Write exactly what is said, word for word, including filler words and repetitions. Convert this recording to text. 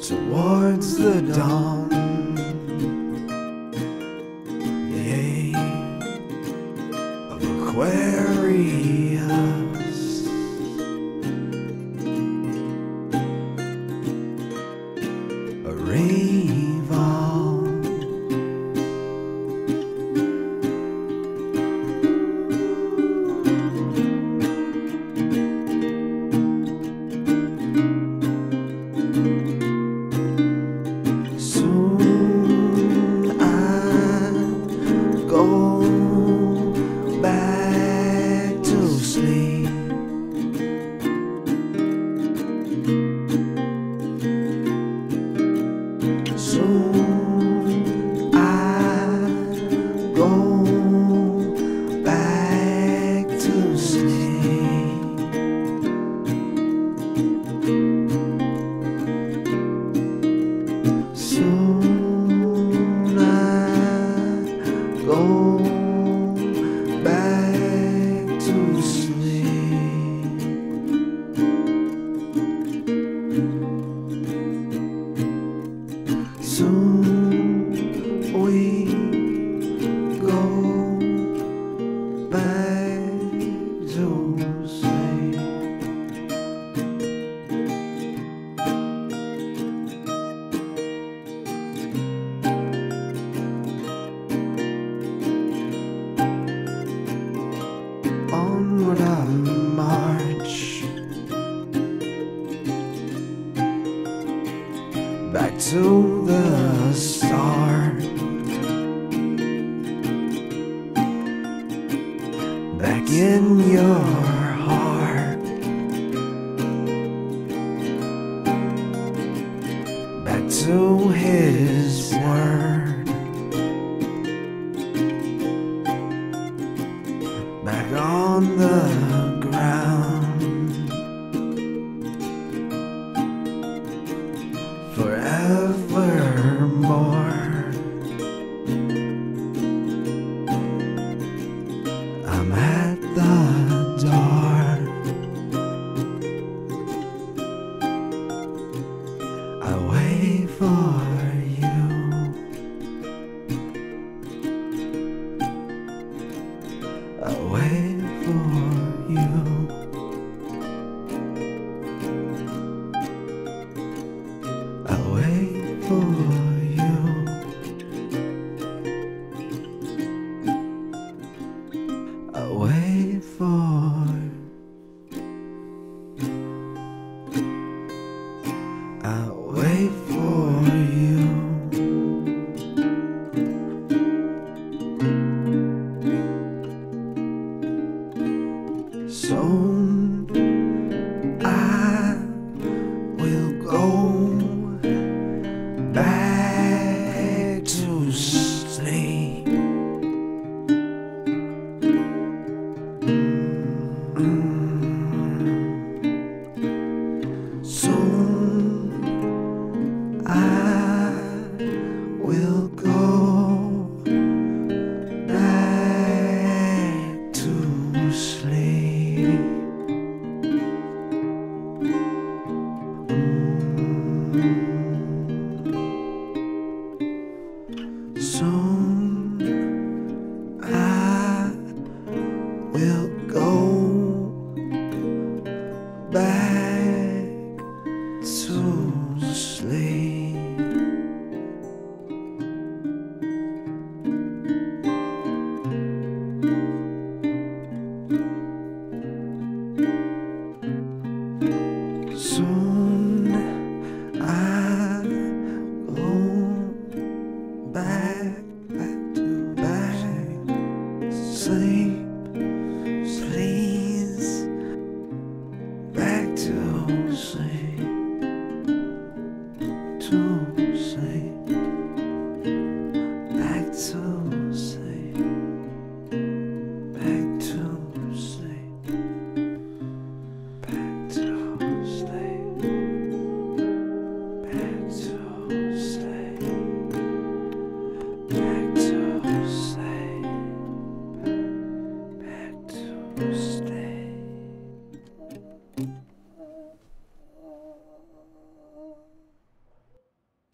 towards the dawn. Yea, of Aquarius, a rival. Soon I go back to sleep. Soon I go back to sleep. Soon I go back to sleep. Soon we go back to sleep. Onward I march, back to the start, back in your heart, back to his word, back on the ground, forevermore. I'm at the door. I wait for you. I wait for you. I wait for you. I wait for. I wait for you. Soon I will go back to sleep. Mm-hmm. Soon I will go back to sleep. Soon I will go back to sleep. Soon